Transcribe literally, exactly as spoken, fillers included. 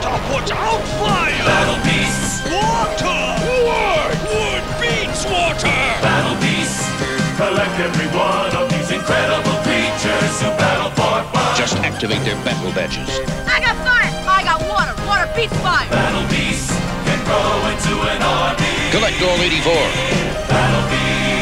Water puts out fire! Battle beasts! Water! Wood! Wood beats water! Battle beasts! Collect every one of these incredible creatures who battle for fun. Just activate their battle badges. I got fire! I got water! Water beats fire! Battle beasts can grow into an army. Collect all eighty-four. Battle beasts!